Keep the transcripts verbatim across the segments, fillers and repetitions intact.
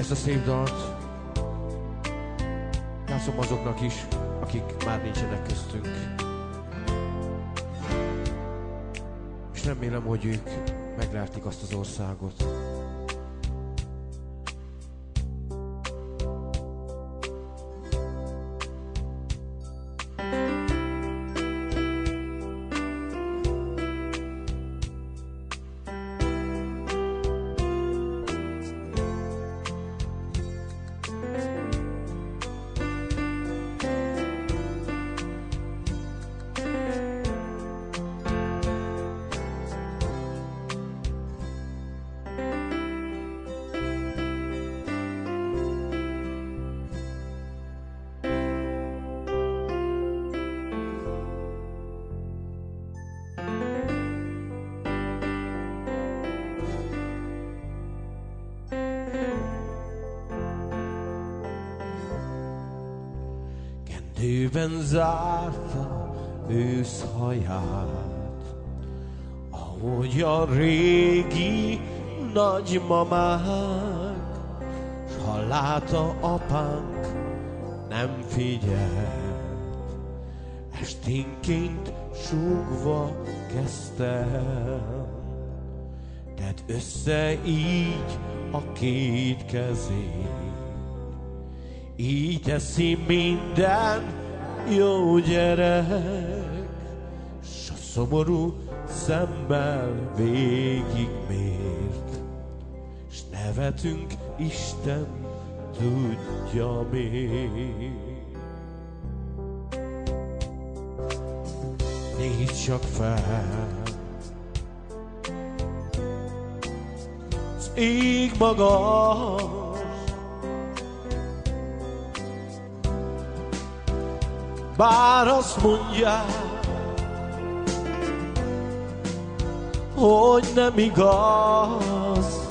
Ezt a szép dalt játszom azoknak is, akik már nincsenek köztünk. És remélem, hogy ők meglátják azt az országot. Kendőben zárta őszhaját, ahogy a régi nagymamák, s ha látta apánk nem figyelt, esténként súgva kezdtem. Tedd össze így a két kezét, így teszi minden jó gyerek, s a szomorú szemmel végigmért, s nevetünk Isten tudja miért. Nézd csak fel, az ég magas, bár azt mondják, hogy nem igaz,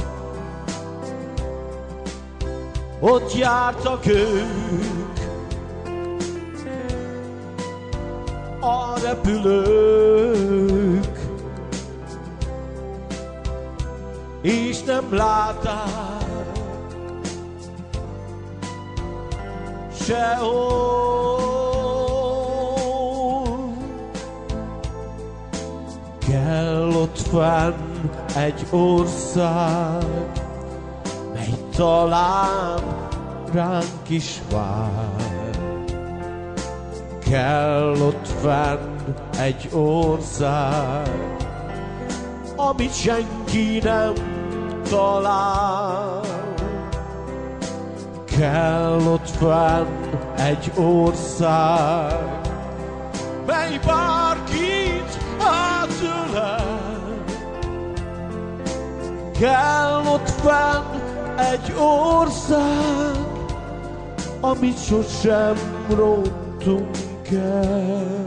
ott jártak ők, a repülők, és nem látták sehol. Kell ott fenn egy ország, mely talán ránk is vár. Kell ott fenn egy ország, amit senki nem talál. Kell ott fenn egy ország, mely bárkit átölel. Kell ott fenn egy ország, amit sosem rontunk el.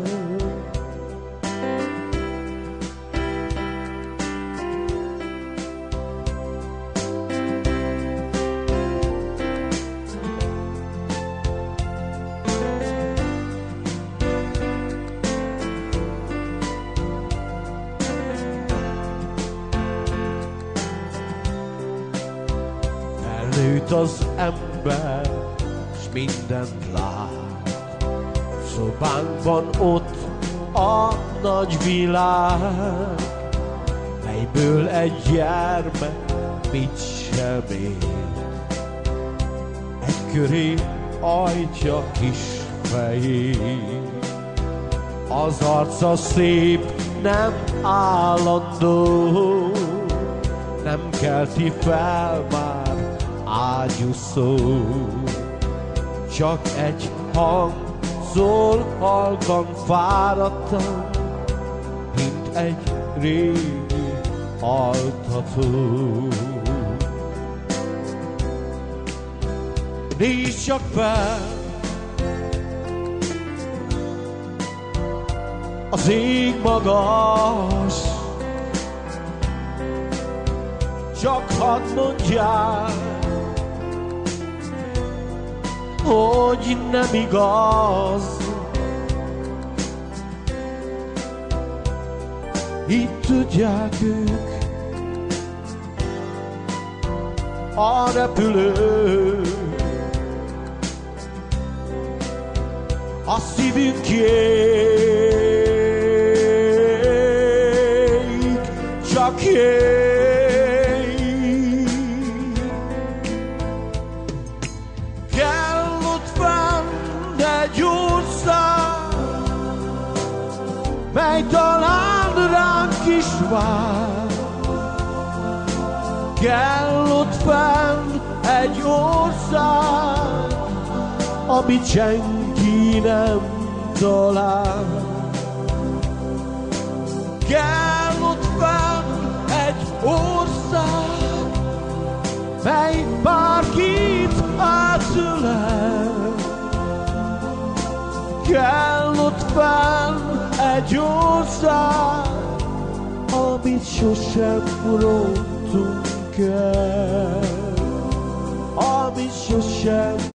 Nőtt az ember, s mindent lát, szobánkban ott a nagy világ, melyből egy gyermek mit sem ér. Egy köré ajtja kis fejét, az arca szép, nem állandó, nem kelti fel már ágyú szó, csak egy hang szól halkan fáradtan, mint egy régi altató. Nézd csak fel, az ég magas, csak hadd mondják, hogy nem igaz. Így tudják ők, a repülő, a szívünk ég, csak ég. Kell ott fenn egy ország, mely talán ránk is vár. Kell ott fenn egy ország, amit senki nem talál. Kell ott fenn egy ország, mely bárkit átölel. Kell ott fenn egy ország, amit sosem rontunk el, amit sosem